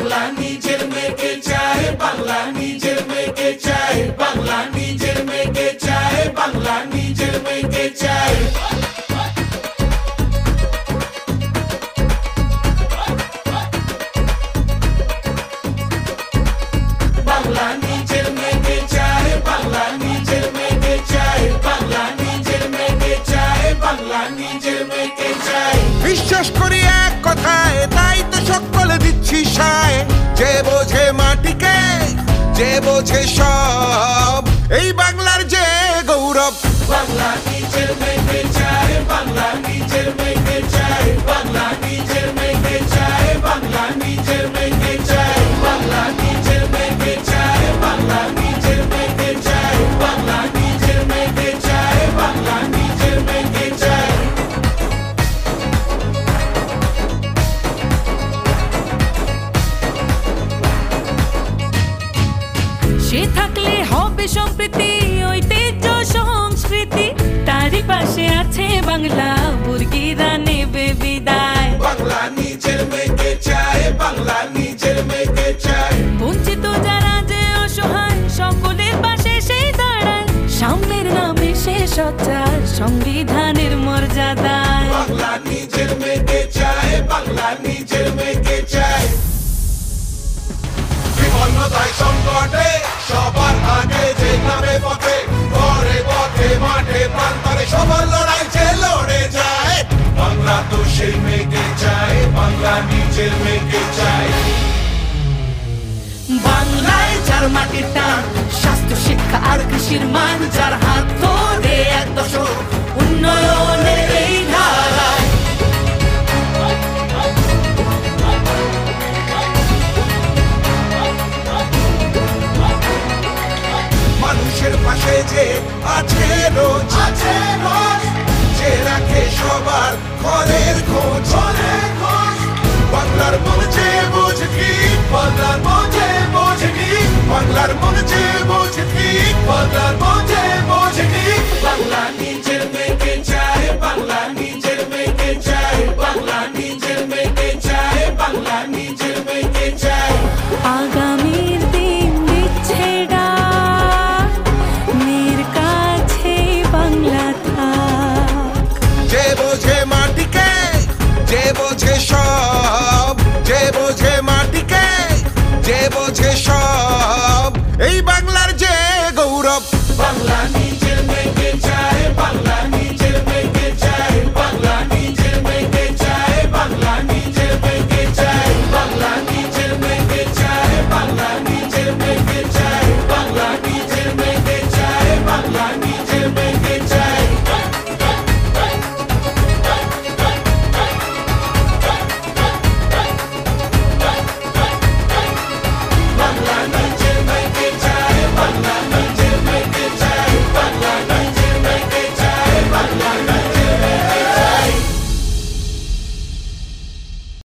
বাংলা নিজের মেয়েকে চায়, বাংলা নিজের মেয়েকে চায়, বাংলা নিজের মেয়েকে চায়, বাংলা নিজের মেয়েকে চায়। বাংলা নিজের মেয়েকে চায়, বাংলা নিজের মেয়েকে চায়, বাংলা নিজের মেয়েকে চায়, বাংলা নিজের মেয়েকে চায়। বিশ্বাস করি এক কথায়, তাই তো সকলে দিচ্ছি সায়। যে বোঝে মাটিকে, যে বোঝে সব, এই বাংলার যে গৌরব। বাংলা নিজের মেয়েকে চায়, বাংলা নিজের মেয়েকে চায়, বাংলা নিজের মেয়েকে চায়, বাংলা নিজের মেয়েকে চায়, বাংলা নিজের মেয়েকে চায়, বাংলা নিজের মেয়েকে চায়, বাংলা নিজের মেয়েকে চায়, বাংলা নিজের মেয়েকে চায়। সে থাকলে হবে সম্প্রীতি, ঐতিহ্য সংস্কৃতি, তারই পাশে আছে বাংলা, বুর্গিরা নেবে বিদায়। বাংলা নিজের মেয়েকে চায়, বাংলা নিজের মেয়েকে চায়। বঞ্চিত যারা যে অসহায়, সকলের পাশে সেই দাঁড়ায়, সাম্যের নামে সে সোচ্চার, সংবিধানের মর্যাদায়। বাংলা নিজের মেয়েকে চায়, বাংলা নিজের মেয়েকে চায়। বিপন্নতায় সংকটে সবার আগে যে নামে পথে, ঘরে পথে মাঠে প্রান্তরে সবার লড়াই যে লড়ে যায়। বাংলা তো সেই মেয়েকে চায়, বাংলা নিজের মেয়েকে চায়। বাংলায় যার মাটির টান, স্বাস্থ্য শিক্ষা আর কৃষির মান, যার হাত ধরে এক দশক উন্নয়নের এই ধারায়। মানুষের পাশে যে আছে রোজ, আছে রোজ, যে রাখে সবার ঘরের খোঁজ। বাংলার মন যে বোঝে ঠিক, বাংলার মন যে বোঝে ঠিক, বাংলার মন যে বোঝে ঠিক, বাংলার মন যে বোঝে ঠিক। বাংলা নিজের মেয়েকে চায়, বাংলা নিজের মেয়েকে চায়, বাংলা নিজের মেয়েকে চায়, বাংলা নিজের মেয়েকে চায়। আগামীর দিন দিচ্ছে ডাক, মেয়ের কাছে বাংলা থাক। যে বোঝে মাটিকে, যে বোঝে সব, যে বোঝে মাটিকে, যে বোঝে সব, এই বাংলার যে গৌরব। বাংলা নিজের মেয়েকে চায়, বাংলা